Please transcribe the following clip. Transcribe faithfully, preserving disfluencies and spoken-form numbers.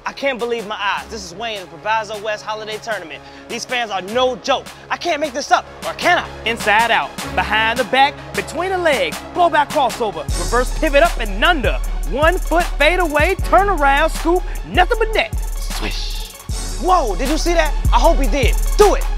I can't believe my eyes. This is Wayne at the Proviso West Holiday Tournament. These fans are no joke. I can't make this up, or can I? Inside out, behind the back, between the legs, blow back crossover, reverse pivot up and under, one foot fade away, turn around, scoop, nothing but net. Swish. Whoa, did you see that? I hope he did. Do it.